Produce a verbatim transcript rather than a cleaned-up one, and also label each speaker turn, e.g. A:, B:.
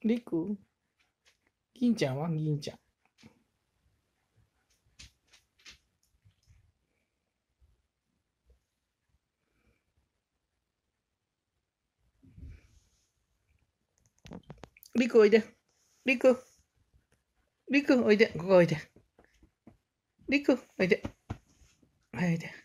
A: りく、銀ちゃんは銀ちゃん。りくおいで。りく、りくおいで。ここおいで。りくおいで。はい、おいで。